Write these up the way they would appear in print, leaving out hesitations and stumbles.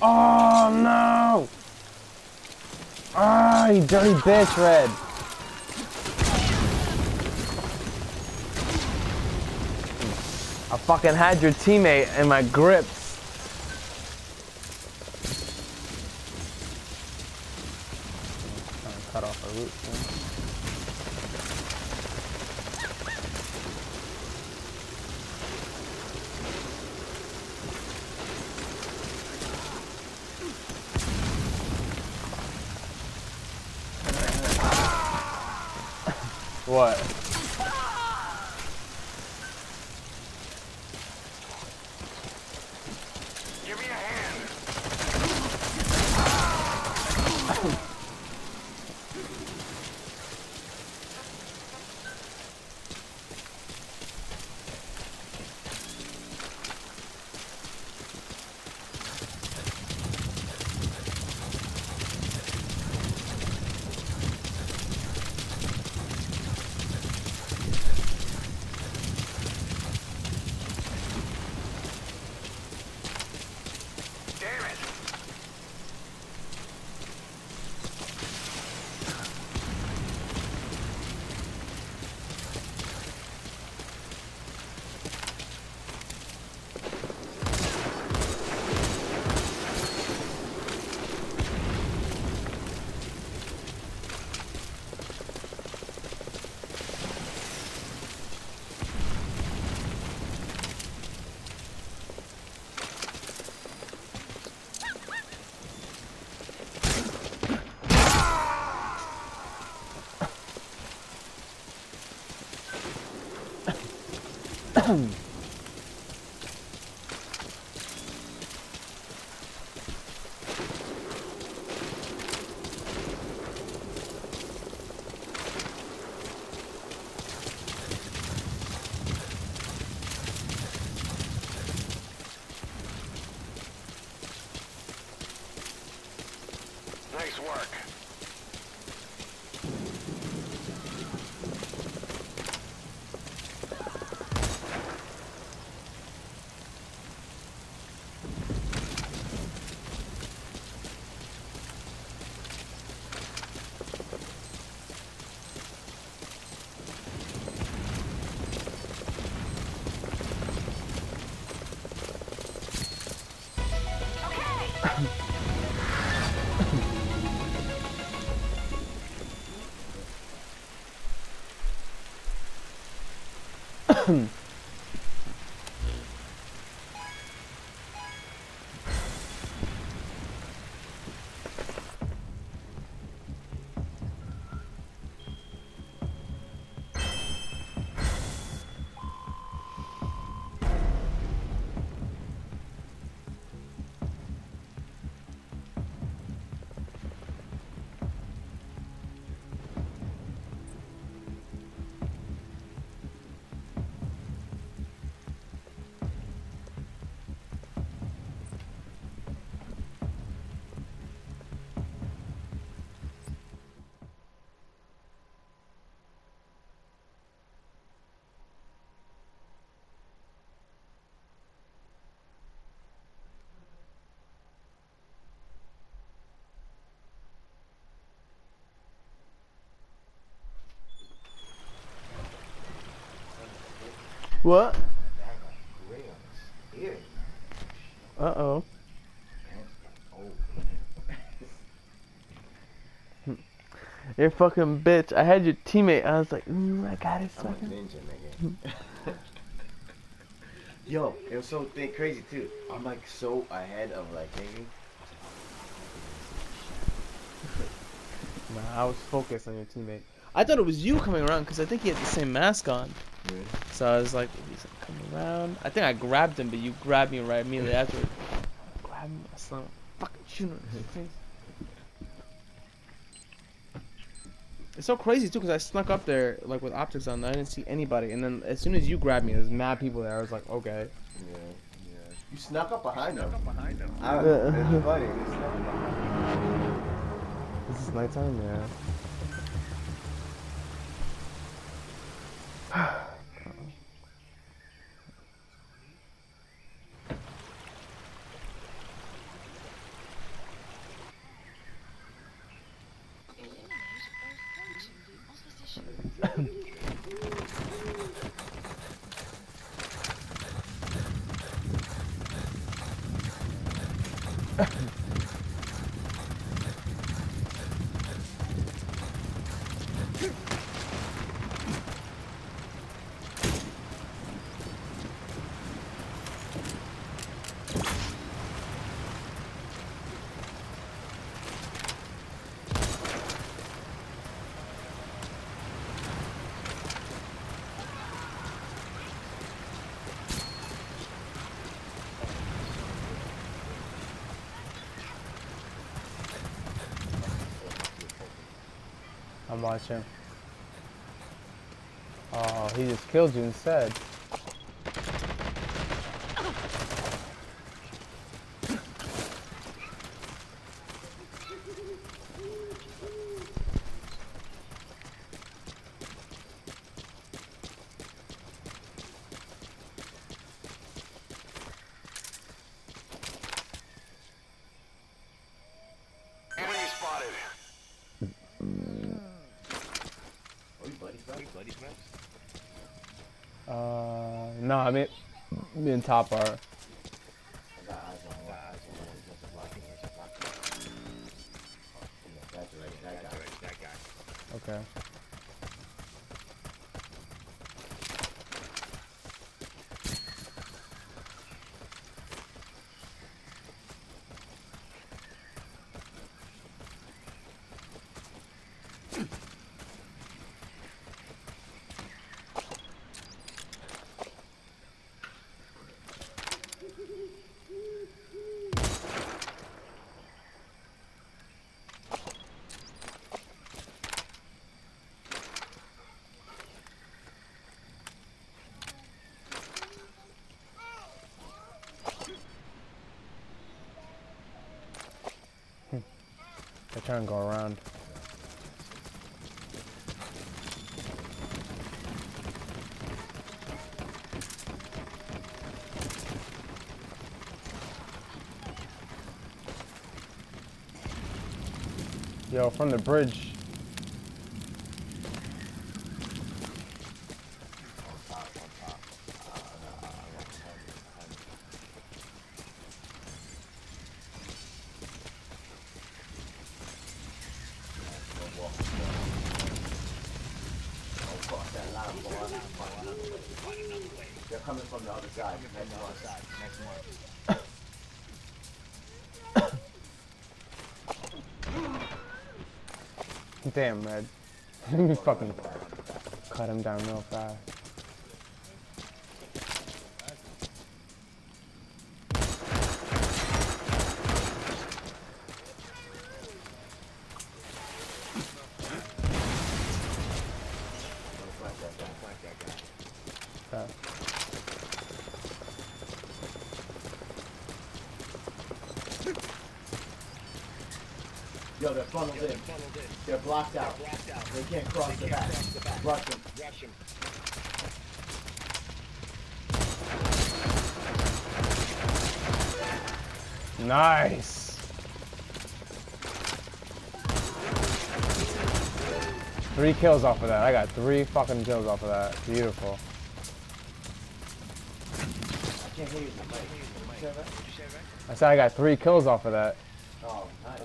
Oh no! Ah, you dirty bitch, Red. I fucking had your teammate in my grips. Cut off our route, man. What? Give me a hand. Nice work. What? Uh-oh. You're a fucking bitch. I had your teammate. I was like, ooh, I got his fucking... ninja, nigga. Yo, it was so crazy too. I'm like so ahead of like thinking. Nah, I was focused on your teammate. I thought it was you coming around because I think he had the same mask on. Really? So I was like, he's like coming around. I think I grabbed him, but you grabbed me right immediately after. Grab him, I saw him fucking shoot him in his face. It's so crazy too because I snuck up there like with optics on. I didn't see anybody, and then as soon as you grabbed me, there's mad people there. I was like, okay. Yeah, yeah. You snuck up behind him. It's funny. You snuck up behind him. This is nighttime, yeah. I'm watching. Oh, he just killed you instead. Enemy spotted. No, I mean, me and Top are. Okay. They're trying to go around. Yo, from the bridge. They're coming from the other side. Next one. Damn, Red. Let me fucking cut him down real fast. Okay. Yo, they're funneled in. They're blocked out. They can't cross the back. Rush them. Nice. Three kills off of that. I got 3 fucking kills off of that. Beautiful. I can't hear you. I said I got 3 kills off of that. Oh, nice.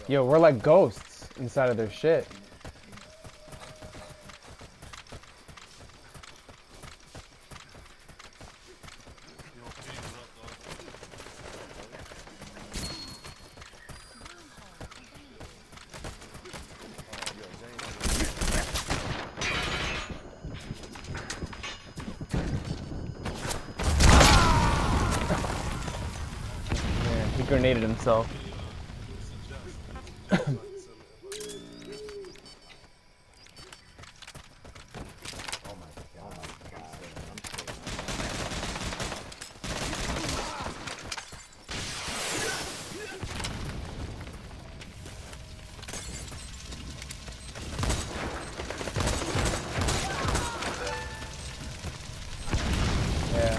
Yo, we're like ghosts inside of their shit. Yeah, he grenaded himself. Yeah.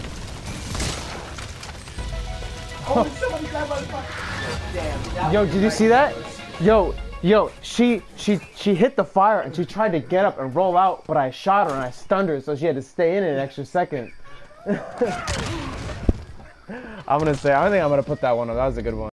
Oh, somebody grabbed my fucking. Damn. Yo, did you see that? Yo, she hit the fire and she tried to get up and roll out, but I shot her and I stunned her, so she had to stay in an extra second. I think I'm gonna put that one up. That was a good one.